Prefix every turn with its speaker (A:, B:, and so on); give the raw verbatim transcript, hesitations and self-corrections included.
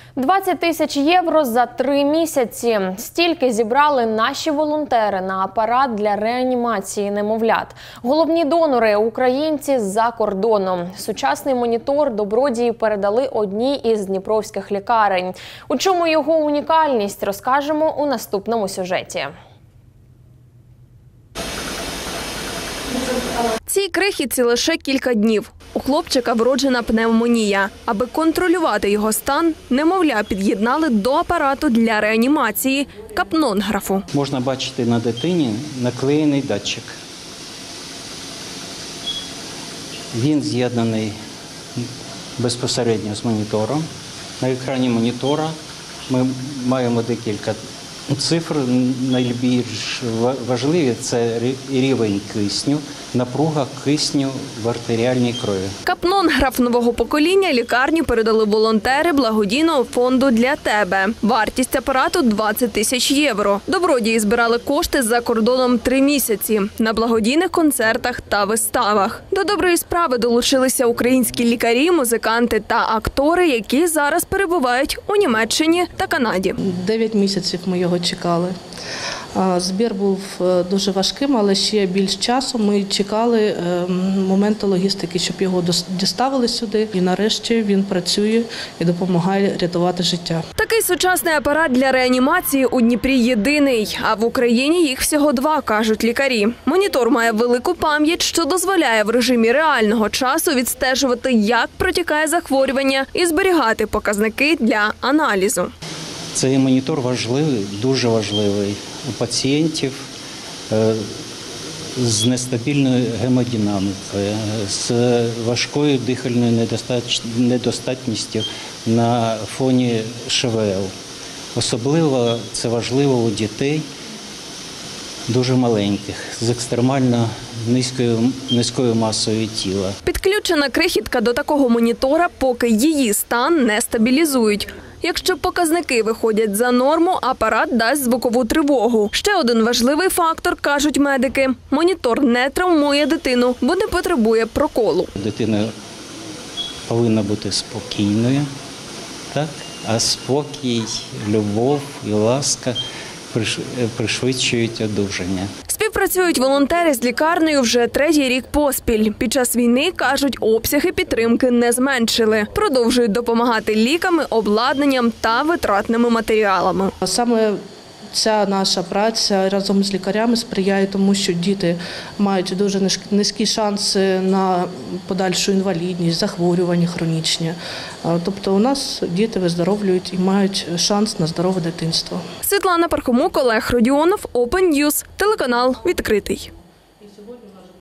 A: двадцять тисяч євро за три місяці. Стільки зібрали наші волонтери на апарат для реанімації немовлят. Головні донори – українці з-за кордону. Сучасний монітор добродії передали одній із дніпровських лікарень. У чому його унікальність, розкажемо у наступному сюжеті.
B: Цій крихітці лише кілька днів. У хлопчика вроджена пневмонія. Аби контролювати його стан, немовля під'єднали до апарату для реанімації – капнонграфу.
C: Можна бачити на дитині наклеєний датчик. Він з'єднаний безпосередньо з монітором. На екрані монітора ми маємо декілька цифр. Найбільш важливі – це рівень кисню, напруга кисню в артеріальній крові.
B: Капнонграф нового покоління лікарні передали волонтери благодійного фонду «Для тебе». Вартість апарату – двадцять тисяч євро. Добродії збирали кошти за кордоном три місяці на благодійних концертах та виставах. До доброї справи долучилися українські лікарі, музиканти та актори, які зараз перебувають у Німеччині та Канаді.
D: Дев'ять місяців ми його чекали. Збір був дуже важким, але ще більш часу ми чекали моменту логістики, щоб його діставили сюди. І нарешті він працює і допомагає рятувати життя.
B: Такий сучасний апарат для реанімації у Дніпрі єдиний, а в Україні їх всього два, кажуть лікарі. Монітор має велику пам'ять, що дозволяє в режимі реального часу відстежувати, як протікає захворювання і зберігати показники для аналізу.
C: Цей монітор важливий, дуже важливий у пацієнтів з нестабільною гемодинамікою, з важкою дихальною недостатністю на фоні ШВЛ. Особливо це важливо у дітей дуже маленьких, з екстремально низькою, низькою масою тіла.
B: Підключена крихітка до такого монітора, поки її стан не стабілізують. Якщо показники виходять за норму, апарат дасть звукову тривогу. Ще один важливий фактор, кажуть медики – монітор не травмує дитину, бо не потребує проколу.
C: Дитина повинна бути спокійною, так? А спокій, любов і ласка пришвидшують одужання.
B: Співпрацюють волонтери з лікарнею вже третій рік поспіль. Під час війни, кажуть, обсяги підтримки не зменшили. Продовжують допомагати ліками, обладнанням та витратними матеріалами.
D: Саме ця наша праця разом з лікарями сприяє тому, що діти мають дуже низькі шанси на подальшу інвалідність, захворювання хронічні. Тобто у нас діти виздоровлюють і мають шанс на здорове дитинство.
B: Світлана Пархомук, Олег Родіонов, Open News, телеканал «Відкритий».